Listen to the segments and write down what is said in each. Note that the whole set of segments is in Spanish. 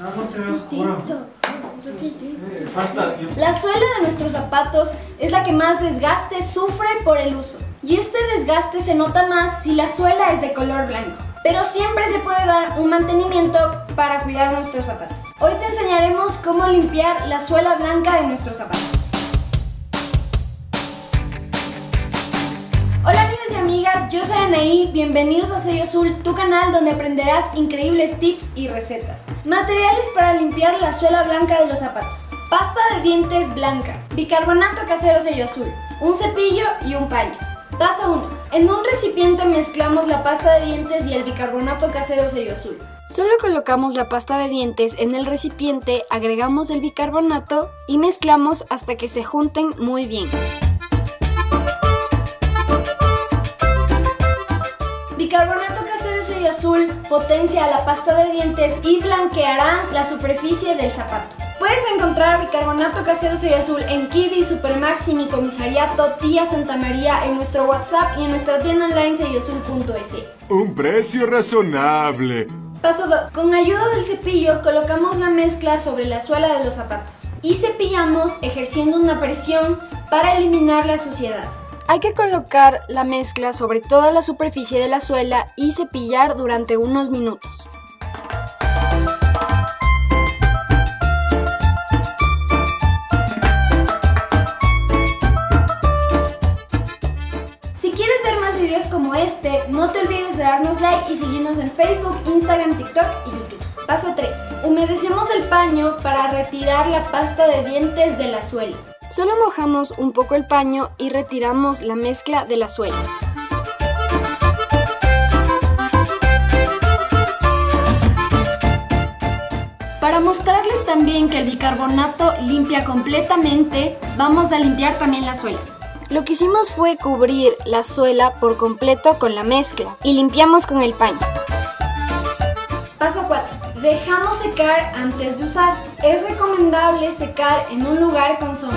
No se ve oscuro. Sí, falta. La suela de nuestros zapatos es la que más desgaste sufre por el uso. Y este desgaste se nota más si la suela es de color blanco. Pero siempre se puede dar un mantenimiento para cuidar nuestros zapatos. Hoy te enseñaremos cómo limpiar la suela blanca de nuestros zapatos. Hola amigos y amigas, yo soy Anaí, bienvenidos a Sello Azul, tu canal donde aprenderás increíbles tips y recetas. Materiales para limpiar la suela blanca de los zapatos. Pasta de dientes blanca, bicarbonato casero Sello Azul, un cepillo y un paño. Paso 1. En un recipiente mezclamos la pasta de dientes y el bicarbonato casero Sello Azul. Solo colocamos la pasta de dientes en el recipiente, agregamos el bicarbonato y mezclamos hasta que se junten muy bien. Bicarbonato casero Sello Azul potencia la pasta de dientes y blanqueará la superficie del zapato. Puedes encontrar bicarbonato casero Sello Azul en Kiwi, Supermaxi, Mi Comisariato, Tía Santa María, en nuestro WhatsApp y en nuestra tienda online selloazul.es. Un precio razonable. Paso 2. Con ayuda del cepillo colocamos la mezcla sobre la suela de los zapatos y cepillamos ejerciendo una presión para eliminar la suciedad. Hay que colocar la mezcla sobre toda la superficie de la suela y cepillar durante unos minutos. Si quieres ver más videos como este, no te olvides de darnos like y seguirnos en Facebook, Instagram, TikTok y YouTube. Paso 3. Humedecemos el paño para retirar la pasta de dientes de la suela. Solo mojamos un poco el paño y retiramos la mezcla de la suela. Para mostrarles también que el bicarbonato limpia completamente, vamos a limpiar también la suela. Lo que hicimos fue cubrir la suela por completo con la mezcla y limpiamos con el paño. Paso 4. Dejamos secar antes de usar. Es recomendable secar en un lugar con sombra.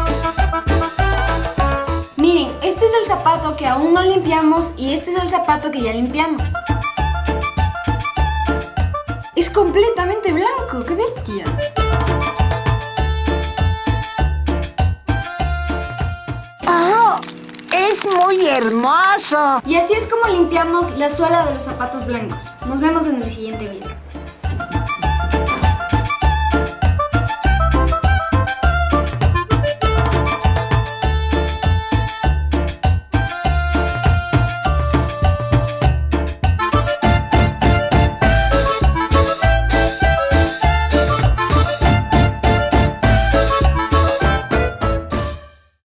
Miren, este es el zapato que aún no limpiamos y este es el zapato que ya limpiamos. Es completamente blanco, ¡qué bestia! ¡Oh! ¡Es muy hermoso! Y así es como limpiamos la suela de los zapatos blancos. Nos vemos en el siguiente video.